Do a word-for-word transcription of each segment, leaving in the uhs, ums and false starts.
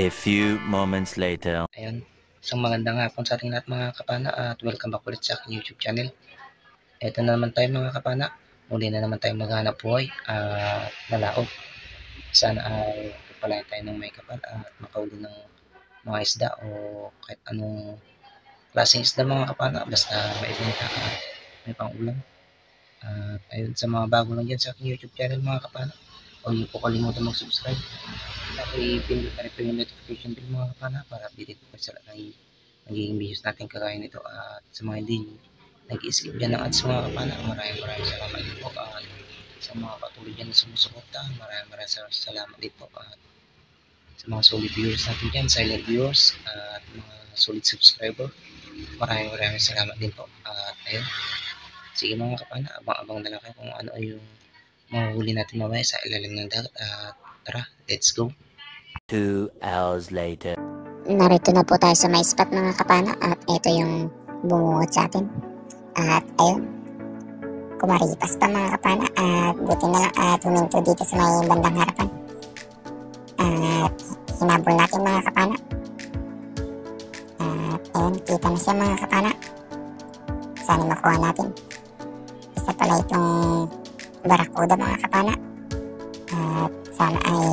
A few moments later. Ayan. Isang magandang hapon sa ating lahat mga kapana at welcome back ulit sa aking YouTube channel. Ito na naman tayo mga kapana. Muli na naman tayo maghanap buhay at nalaot. Sana ay pagpalain tayo ng may kapal at makauli ng mga isda o kahit anong klaseng isda mga kapana. Basta maibenta at may pang ulam. At ayun, sa mga bago lang dyan sa aking YouTube channel mga kapana, huwag niyo po kalimutan mag-subscribe. At i-pindot na rin po yung notification bell mga kapana para updated po sa lahat ng nagiging videos natin kagaya nito. At sa mga hindi nag-i-skip dyan ng ads mga kapana, maraming maraming salamat din po. At sa mga patuloy dyan na sumusuporta, maraming maraming salamat din po. At sa mga solid viewers natin dyan, silent viewers at mga solid subscriber, maraming maraming salamat din po. At ayun, sige mga kapana, abang-abang na lang kayo kung ano ay yung mahuhuli natin mamaya sa ilalim ng dagat. At tara, let's go. Two hours later. Narito na po tayo sa may spot mga kapana at ito yung bumungod sa atin. At ayun, kumaripas pa mga kapana at buti na lang at huminto dito sa may bandang harapan. At hinabol natin mga kapana. At ayun, kita na siya mga kapana. Sana makuha natin. Isa pala itong barakuda mga kapana. At sana ay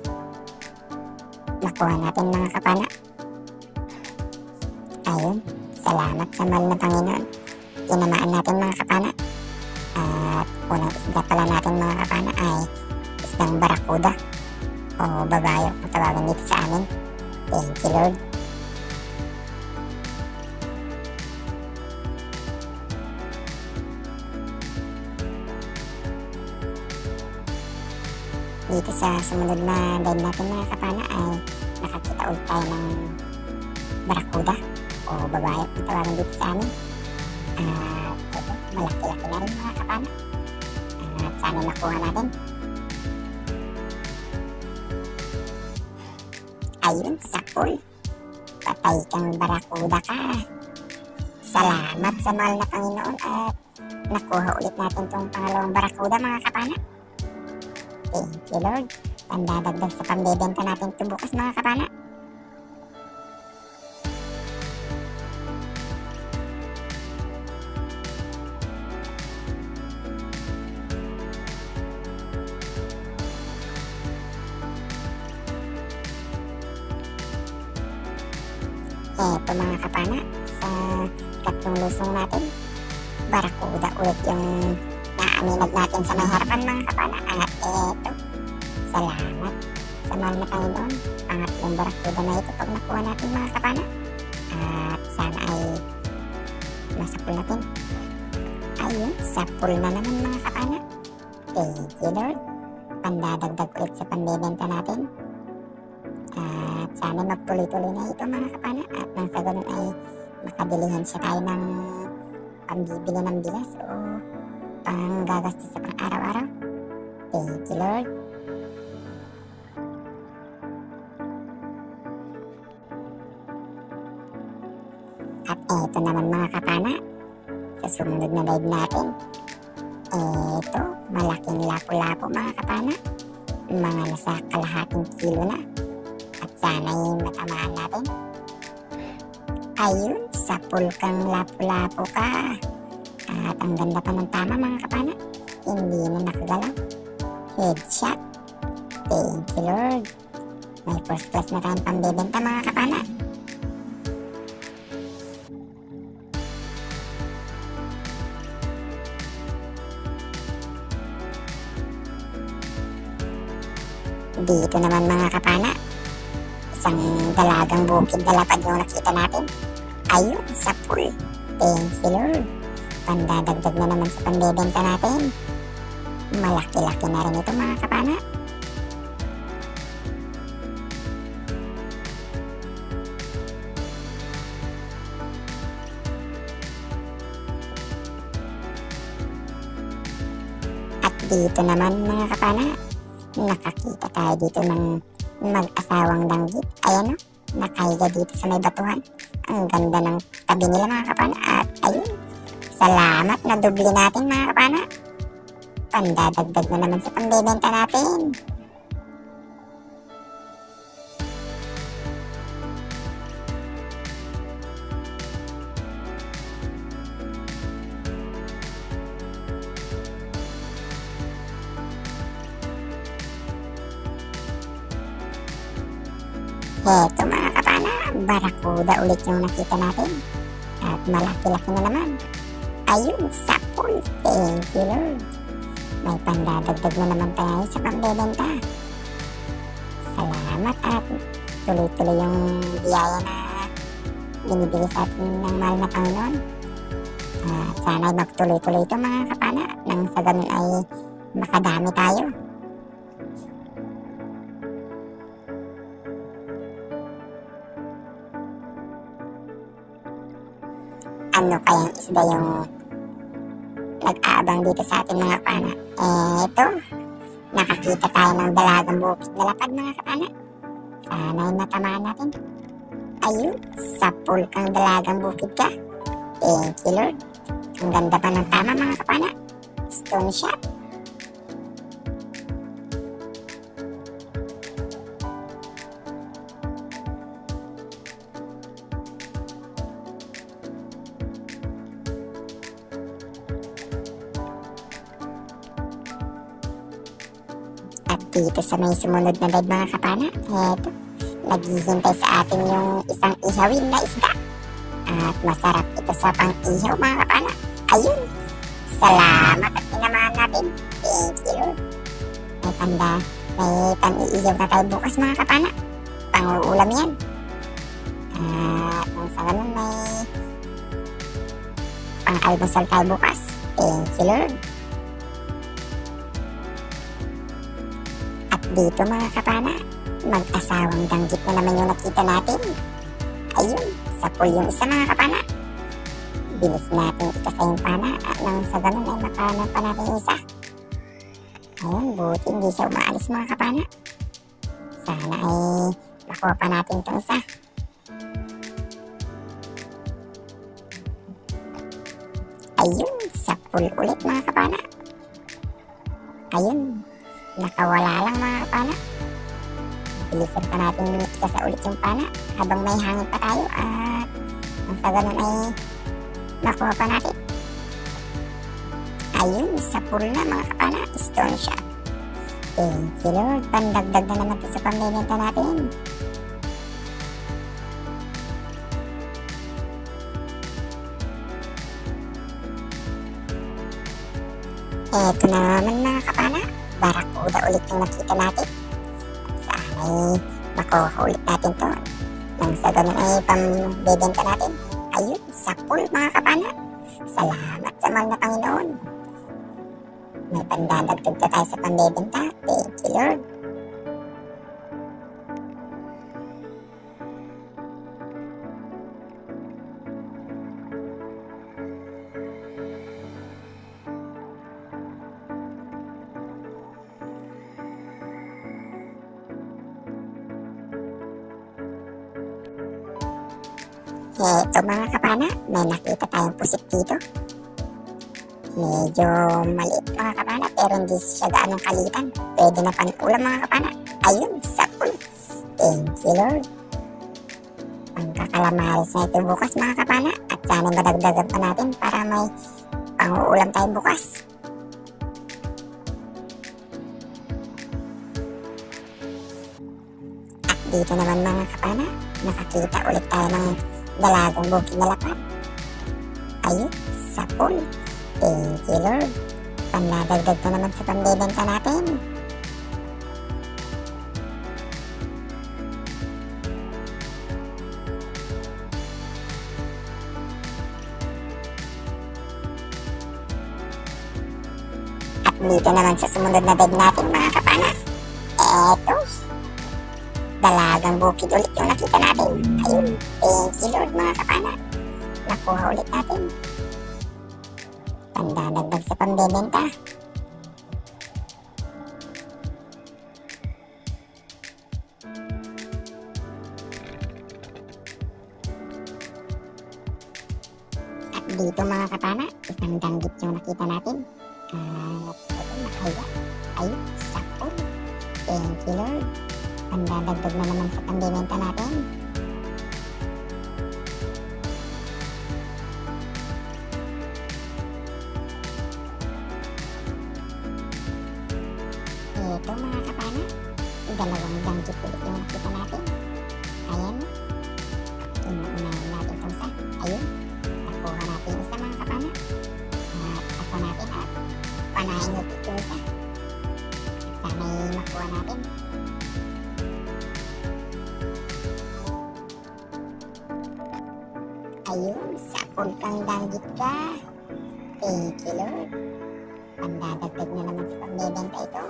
makuha natin mga kapana. Ayun, salamat sa mahal na Panginoon. Tinamaan natin mga kapana. At unang isda pala natin mga kapana ay isdang barakuda o babayo kung tawagan dito sa amin. Thank you Lord. Dito sa sumunod na dive natin mga kapana ay nakakita ulit tayo ng barakuda o babae kung tawagan dito sa amin. At ito, malaki-laki na rin mga kapana. At sana makuha natin. Ayun, sa pool. Patay kang barakuda ka. Salamat sa mahal na Panginoon at nakuha ulit natin itong pangalawang barakuda mga kapana. Thank you Lord. Pandadagdag sa pambebenta natin ito bukas mga kapana. Eto mga kapana, sa tatlong lusong natin, barakuda ulit yung naaminag natin sa may harapan mga kapana. At eto, salamat sa mahal na Panginoon. Pangatlong barakuda na ito pag nakuha natin mga kapana. At sana ay masapul natin. Ayun, sapul na naman mga kapana. Thank you Lord. Pandadagdag ulit sa pambebenta natin. At sana magtuloy-tuloy na ito mga kapana. At nang sa ganun ay makadilihan siya tayo ng pambibili ng bilas o pang gagastos sa pang araw-araw. Thank you Lord. At eto naman mga kapana, sa sumunod na dive natin, eto, malaking lapo-lapo mga kapana, mga nasa kalahating kilo na. At sana'y matamaan natin. Ayun, sapul kang lapo-lapo ka. At ang ganda pa ng tama mga kapana, hindi na nakagalaw. Headshot. Thank you Lord. May first class na tayong pambebenta mga kapana. Dito naman mga kapana, isang dalagang bukid na lapad yung nakita natin. Ayun, sa pool. Thank you Lord. Pandadagdag na naman sa pambebenta natin. Malaki-laki na rin ito mga kapana. At dito naman mga kapana, nakakita tayo dito ng mag-asawang danggit. Ayan o, nakahiga dito sa may batuhan. Ang ganda ng tabi nila mga kapana. At ayun, salamat na doble natin mga kapana. Pandadagdag na naman sa pambebenta natin. Heto mga kapana, barakuda ulit yung nakita natin. At malaki-laki na naman. Ayun, sapul. Thank you Lord. May pandadagdag na naman tayo sa pambebenta. Salamat at tuloy-tuloy yung biyaya na binibigay sa atin ng mahal na Panginoon. At sana ay magtuloy-tuloy ito mga kapana, nang sa ganun ay makadami tayo. Ano kayang isda yung nag-aabang dito sa atin mga kapana? Eh ito, nakakita tayo ng dalagang bukid na lapad mga kapana. Sana ay matamaan natin. Ayun, sapul kang dalagang bukid ka. Thank you Lord. Ang ganda pa ng tama mga kapana. Stone shot. At dito sa may sumunod na dive mga kapana, eto, naghihintay sa atin yung isang ihawin na isda. At masarap ito sa pang-ihaw mga kapana. Ayun, salamat at tinamahan natin. Thank you Lord. May panda, may pan-iihaw na tayo bukas mga kapana. Pang-uulam yan. At kung sa ganun may pang-almusal tayo bukas. Thank you Lord. At dito mga kapana, mag-asawang danggit na naman yung nakita natin. Ayun, sapul yung isa mga kapana. Bilis natin ikasa yung pana at nang sa ganun ay makanan pa natin yung isa. Ayun, buti hindi siya umaalis mga kapana. Sana ay makuha pa natin itong isa. Ayun, sapul ulit mga kapana. Ayun, nakawala lang mga kapana. Bilisan pa natin ikasa ulit yung pana habang may hangin pa tayo at nang sa ganun ay makuha pa natin. Ayun, sapul na mga kapana. Stone shot. Thank you Lord. Pandagdag na naman ito sa pambebenta natin. Eto na naman mga kapana. Barakuda ulit yung nakita natin. Sana ay makuha ulit natin to. Nang sa ganun ay pambebenta natin. Ayun, sapul mga kapana. Salamat sa mahal na Panginoon. May pandadagdag na tayo sa pambebenta. Thank you Lord. Eto mga kapana, may nakita tayong pusit dito. Medyo maliit mga kapana pero hindi siya gaanong kalitan. Pwede na pan-ulam mga kapana. Ayun, sapul. Thank you Lord. Pangkakalamaris na ito bukas mga kapana. At sana madagdagan pa natin para may pang-uulam tayo bukas. At dito naman mga kapana, nakakita ulit tayo ng dalagang bukid na lapad. Ayun, sapul. Thank you Lord. Pandadagdag na naman sa pambebenta natin. At dito naman sa sumunod na dive natin mga kapana. Eto, dalagang bukid ulit yung nakita natin. Ayun, thank you Lord mga kapana. Nakuha ulit natin. Pandadagdag sa pambebenta. At dito mga kapana, isang danggit yung nakita natin. At ito nakahiya. Ayun, sapul. Thank you Lord. Pandadagdag na naman sa pambebenta natin. Ito mga kapana, dalawang danggit ulit yung nakita natin. Ayan. Inuunahin natin itong isa. Ayun. Nakuha natin yung isa mga kapana. At asa natin at panahin ulit yung isa. At sana'y makuha natin. Ayun. Sapol kang danggit ka. Thank you, Lord. Pandadagdag na naman sa pagbebenta ito.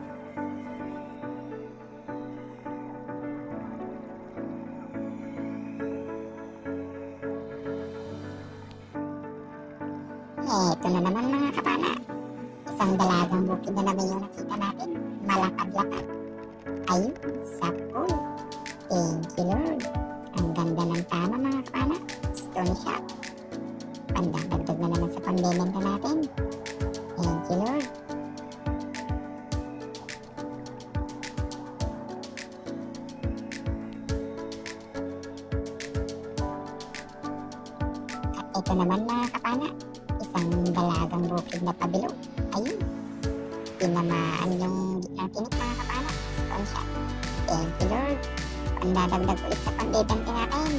Eto na naman mga kapana. Isang dalagang bukid na naman yung nakita natin. Malapad-lapad. Ayun, sapul. Thank you, Lord. Ang ganda ng tama mga kapana. Stone shot. Pandadagdag na naman sa pambebenta natin. Thank you, Lord. At ito naman mga kapana. Isang dalagang bukid na pabilog. Ayun. Tinamaan yung gitnang tinik mga kapana. Stone shot. Thank you, Lord. Pandadagdag ulit sa pambebenta natin.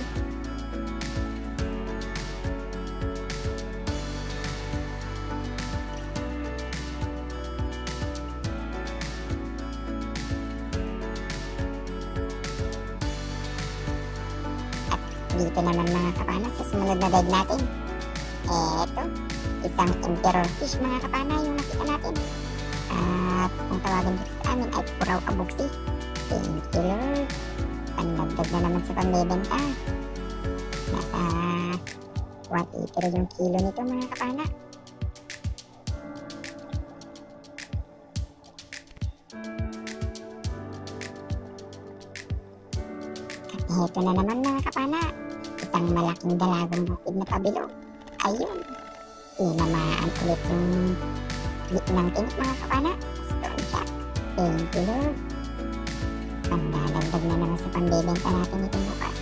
Dito naman mga kapana sa sumunod na dive natin. Eto, isang emperor fish mga kapana yung nakita natin. At kung tawagan dito sa amin ay puraw kabuksi. Thank you, Lord. Pandagdag na naman sa pambebenta. Nasa one eighty yung kilo nito mga kapana. At ito na naman mga kapana. Isang malaking dalagang bukid na pabilog. Ayun. Tinamaan ulit yung gitnang tinik mga kapana. Stone shot. Thank you, Lord. Pandadagdag na naman sa pambebenta natin itong bukas.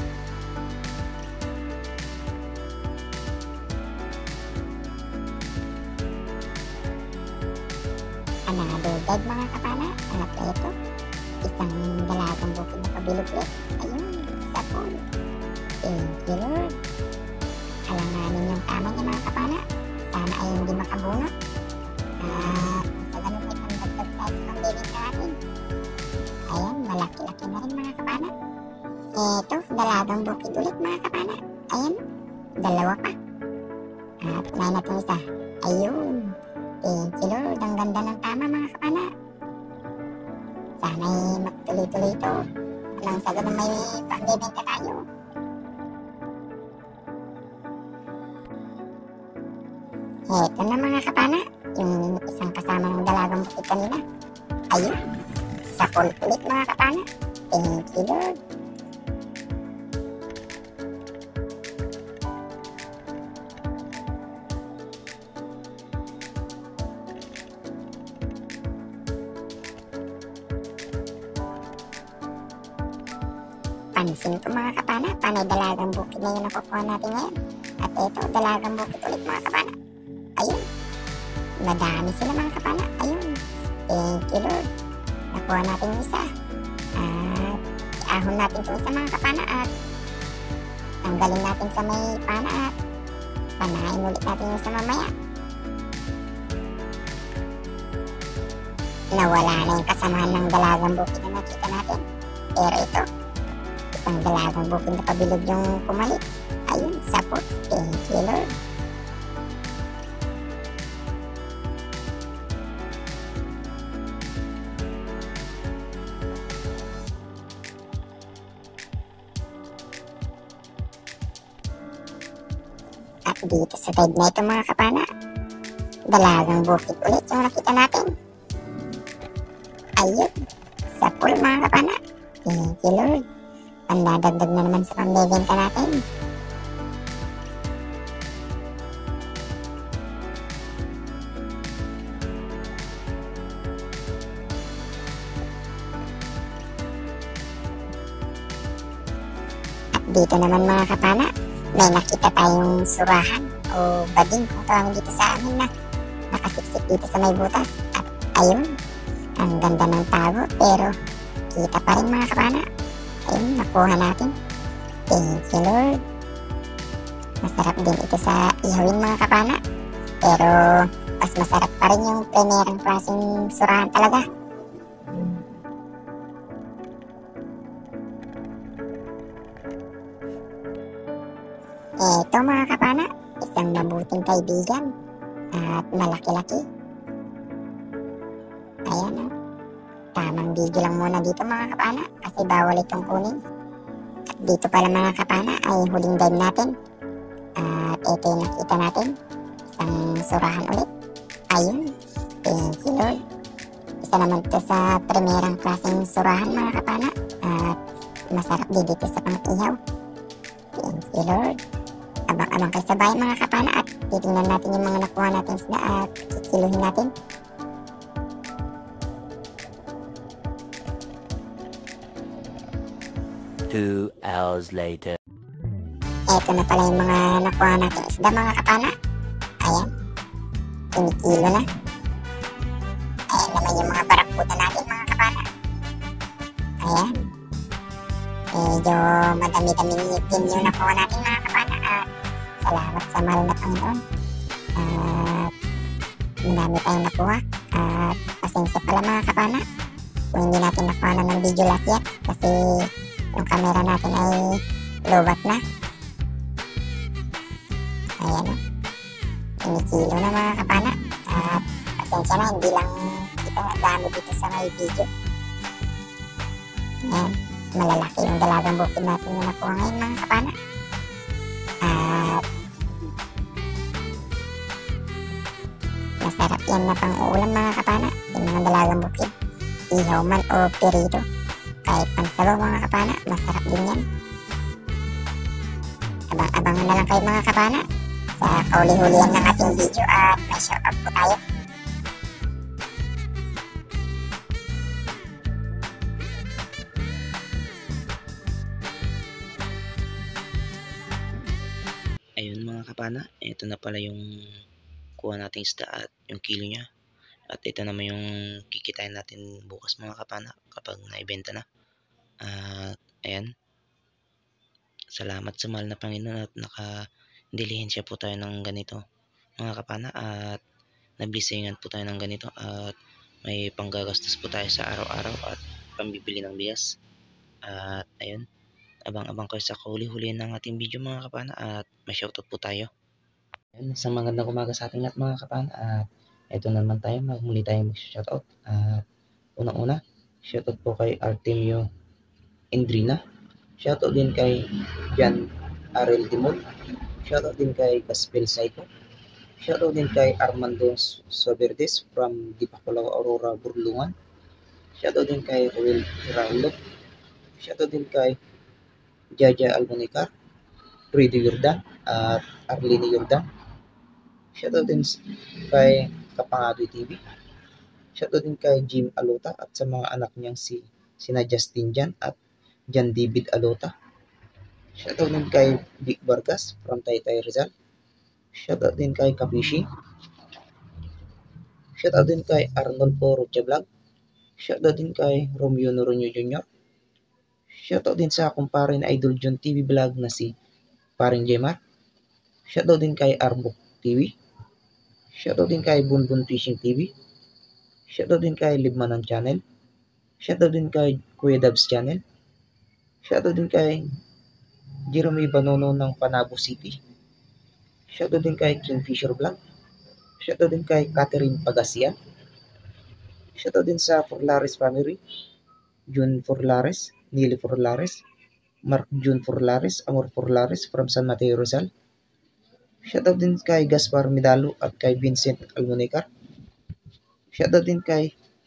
Another dive mga kapana. At ito, isang dalagang bukid na pabilog ulit. Ayun, sapol. Thank you, Lord. Alanganin yung tama niya mga kapana. Sana ay hindi makabunot. At sa ganun ay pandagdag tayo sa pambebenta natin. Ayan, malaki-laki na rin mga kapana. Eto, dalagang bukid ulit mga kapana. Ayan, dalawa pa. At unahin natin isa. Ayun. Thank you, Lord. Ang ganda ng tama mga kapana. Sana ay magtuloy-tuloy ito. Nang sa ganun may pambebenta tayo. Eto na mga kapana, yung isang kasama ng dalagang bukid kanina. Ayun, sapol ulit mga kapana. Thank you, Lord. Pansin ko mga kapana, panay dalagang bukid na yung nakukuha natin ngayon. At eto, dalagang bukid ulit mga kapana. Ayun. Madami sila mga kapana. Ayun. Thank you, Lord. Nakuha natin yung isa. At iahon natin itong isa mga kapana at tanggalin natin sa may pana at panahin ulit natin yung isa mamaya. Nawala na yung kasamahan ng dalagang bukid na nakita natin. Pero ito, isang dalagang bukid na pabilog yung pumalit. Ayun, sapot. Thank you, Lord. At dito sa dive na ito mga kapana, dalagang bukid ulit yung nakita natin. Ayun, sapul mga kapana. Thank you, Lord. Pandadagdag na naman sa pambebenta natin. At dito naman mga kapana, may nakita tayong surahan o bading kung tawagin dito sa amin na nakasiksik dito sa may butas. At ayun, ang ganda ng tago pero kita pa rin mga kapana. ayun, nakuha natin. Thank you Lord. Masarap din ito sa ihawin mga kapana. Pero mas masarap pa rin yung primerang klaseng surahan talaga. Ito mga kapana, isang mabuting kaibigan at malaki-laki. Ayan o. Tamang video lang muna dito mga kapana kasi bawal itong kunin. At dito pala mga kapana ay huling dive natin. At ito yung nakita natin. Isang surahan ulit. Ayun. Thank you Lord. Isa naman ito sa primerang klaseng surahan mga kapana. At masarap din dito sa pang-ihaw. Thank you Lord. Abang-abang kayo sa bahay mga kapana at titingnan natin yung mga nakuha natin isda at kikiluhin natin. Two hours later. Eto na pala yung mga nakuha natin isda mga kapana. Ayan. Kinikilo na. Ayan naman yung mga barakuda natin mga kapana. Ayan. Medyo madami-dami din yung nakuha natin mga kapana at salamat sa mahal na Panginoon. At madami tayong nakuha at pasensya pala mga kapana kung hindi natin nakuha na ng video lahat yet kasi yung camera natin ay lowbat na. Ayan o. Kinikilo na mga kapana at pasensya na hindi lang kita dami dito sa may video. Ayan. Malalaki yung dalagang bukid natin na nakuha ngayon mga kapana. At masarap yan na pang uulam mga kapana. Yung mga dalagang bukid, ihaw man o pirito, kahit pansabaw mga kapana, masarap din yan. Abang-abangan na lang kayo mga kapana sa kauli-hulihan ng ating video at may shoutout po tayo. Ayun mga kapana, ito na pala yung kuha nating isda at yung kilo niya. At ito naman yung kikitain natin bukas mga kapana kapag naibenta na. At ayan, salamat sa mahal na Panginoon at naka-dilihensya po tayo ng ganito mga kapana at nablisingan po tayo ng ganito at may panggagastos po tayo sa araw-araw at pambibili ng bigas. At ayun, abang-abang kayo sa kahuli-hulihan ng ating video mga kapana at may shoutout po tayo. Ayun, sa magandang umaga sa ating lahat mga kapana at ito naman tayo, magmuli tayo mag-shoutout. At unang-una, shoutout po kay Artemio Indrina, shoutout din kay Jan Arel Timol, shoutout din kay Gaspel Saito, shoutout din kay Armando Soberdes from Dipakulaw, Aurora, Burlungan, shoutout din kay Ruel Raulo, shoutout din kay Jaja Almonicar, Freddy Yordan at Arlene Yordan, shoutout din kay Kapangadoy T V, shoutout din kay Jim Alota at sa mga anak niyang si sina Justin Jan at Jan David Alota, shoutout din kay Vic Vargas from Taytay Rizal, shoutout din kay Kapishi, shoutout din kay Arnold Rocha Vlog, shoutout din kay Romeo Noronio Junior, shoutout din sa kumpare na Idol John T V Vlog na si Paring Jemar, shoutout din kay Arbok T V, shoutout din kay Bunbun Fishing T V, shoutout din kay Libmanan Channel, shoutout din kay Kuya Dabs Channel, shoutout din kay Jeremy Banono ng Panabo City, shoutout din kay Kingfisher Vlog, shoutout din kay Catherine Pagasian, shoutout din sa Forlares family, June Forlares, Nili Forlares, Mark June Forlares, Amor Forlares from San Mateo Rizal, shoutout din kay Gaspar Medalo at kay Vincent Almonicar, shoutout din kay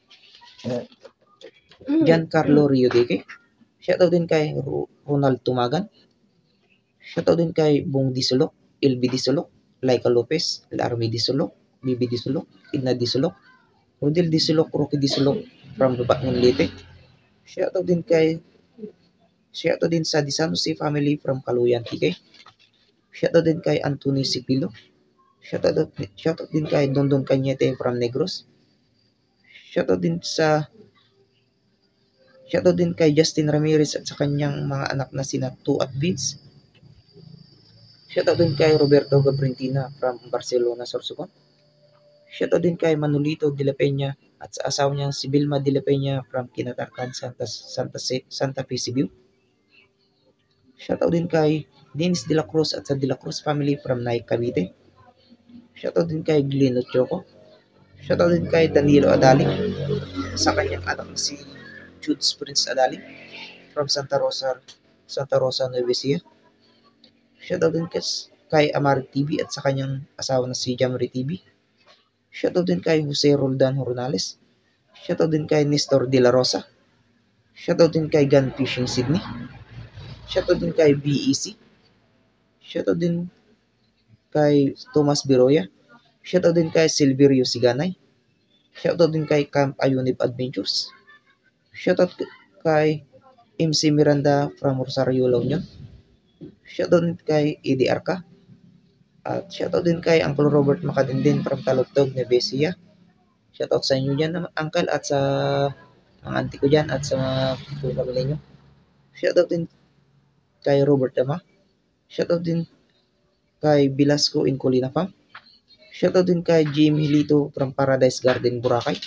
Giancarlo Riodeque, shoutout din kay Ronald Tumagan, shoutout din kay Bong Disulok, L B Disulok, Laika Lopez, Larmy Disulok, Bibi Disulok, Idna Disulok, Rodel Disulok, Rocky Disulok from Babatnon Leyte, shoutout din kay shoutout din sa Di San Jose family from Kaluyan T K, shoutout din kay Anthony Sipilo, shoutout, shoutout din kay Dondon Cañete from Negros, shoutout din sa Shoutout din kay Justin Ramirez at sa kanyang mga anak na sina Tu at Vince. Shoutout din kay Roberto Gabrentina from Barcelona, Sorsogon. Shoutout din kay Manolito de la Peña at sa asawa niyang si Vilma de la Peña from Kinatarkad, Santa, Santa, Santa Fe, Cebu. Shoutout din kay Dennis de la Cruz at sa de la Cruz family from Naik, Cavite. Shoutout din kay Gleno Choco. Shoutout din kay Danilo Adaling sa kanyang anak na si Judes Prince Adaling from Santa Rosa, Santa Rosa, Nueva Ecija. Shoutout din kay Amari T V at sa kanyang asawa na si Jamari T V. Shoutout din kay Jose Roldan Hornales. Shoutout din kay Nestor De La Rosa. Shoutout din kay Gun Fishing Sydney. Shoutout din kay B E C. Shoutout din kay Thomas Biroya. Shoutout din kay Silverio Siganay. Shoutout din kay Camp Ayunib Adventures. Shoutout kay M C Miranda from Rosario, La Union. Shoutout din kay E D R K. At shoutout din kay Uncle Robert Makadindin from Talugtog, Nueva Ecija. Shoutout sa inyo dyan, Uncle, at sa mga auntie ko dyan at sa mga pamilya nyo. Shoutout din kay Robert Dama. Shoutout din kay Bilasco in Colina Farm. Shoutout din kay Jimmy Hilito from Paradise Garden, Boracay.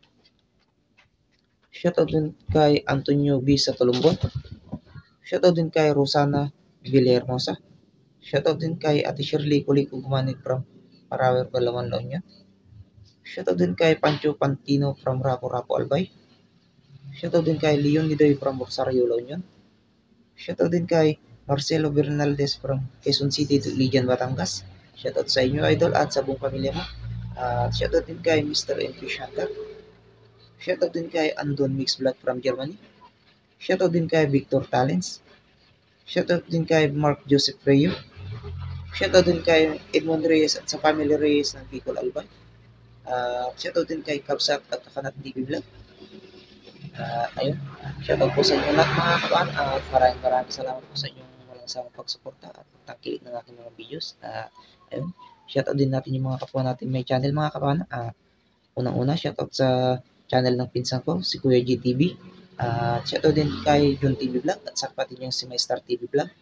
Shoutout din kay Antonio B. sa Tulumbon. Shoutout din kay Rosana Villahermosa. Shoutout din kay Ate Shirley Kuliko Gumanit from Parawer, Palawan, La Union. Shoutout din kay Pancho Pantino from Rapo Rapo, Albay. Shoutout din kay Leon Nidoy from Rosario, La Union. Shoutout din kay Marcelo Bernaldez from Quezon City, Lijan, Batangas. Shoutout sa inyo, idol, at sa buong pamilya mo. At uh, shoutout din kay Mister M P Shankar. Shoutout din kay Andon Mix Vlog from Germany. Shoutout din kay Victor Talents. Shoutout din kay Mark Joseph Reyo. Shoutout din kay Edmond Reyes at sa family Reyes ng Bicol, Albay. Uh, shoutout din kay Kabsat at Kakanat T V Vlog. Uh, ayun, shoutout po sa inyo lahat, mga kapan, at maraming maraming salamat po sa inyong walang sawang pagsuporta at pagtangkilik ng aking mga videos. Uh, ayun, shoutout din natin yung mga kapwa natin may channel, mga kapan. Uh, unang-una, shoutout sa channel ng pinsan ko, si Kuya G T V. Uh, shoutout din kay Jun T V Vlog at sa kapatid niyang si Maystar T V Vlog.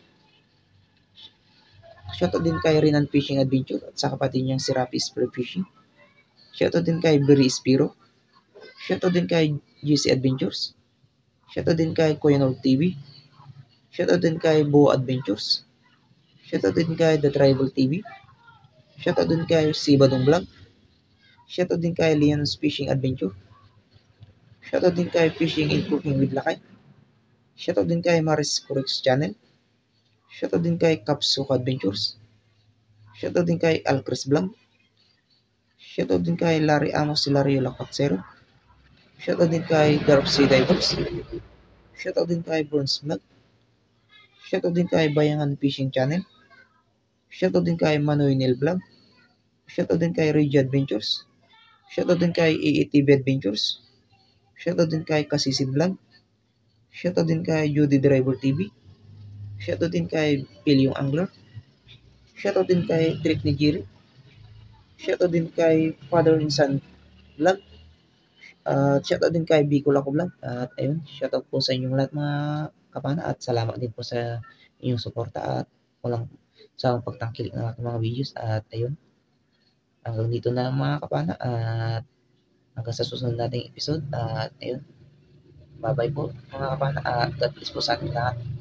Shoutout din kay Renan Fishing Adventure at sa kapatid niyang si Rapi Spray Fishing. Shoutout din kay Berry Spiro. Shoutout din kay G C Adventures. Shoutout din kay Koyanol T V. Shoutout din kay Bo Adventures. Shoutout din kay The Tribal T V. Shoutout din kay Sibadong Vlog. Shoutout din kay Leon's Fishing Adventure. Shoutout din kay Fishing and Cooking with Lakay. Shoutout din kay Maris Corex Channel. Shoutout din kay Kapsuk Adventures. Shoutout din kay Alcris Vlog. Shoutout din kay Larry Amos, si Larry Lacotsero. Shoutout din kay Dark Sea Divers. Shoutout din kay Burns Vlog. Shoutout din kay Bayangan Fishing Channel. Shoutout din kay Manoy Neil Vlog. Shoutout din kay Reggie Adventures. Shoutout din kay A E T V Adventures. Shoutout din kay Kasisid Vlog. Shoutout din kay Judy Driver T V. Shoutout din kay Pilyong Angler. Shoutout din kay Trick ni Jiri. Shoutout din kay Father and Son Vlog. At uh, shoutout din kay Bicol Ako Vlog. At ayun, shoutout po sa inyong lahat, mga kapana, at salamat din po sa inyong suporta at walang sa pagtangkilik ng aking mga videos. At ayun, hanggang dito na mga kapana, at hanggang sa susunod nating episode. At ayun, bye bye po mga kapana, at God bless po sa ating lahat.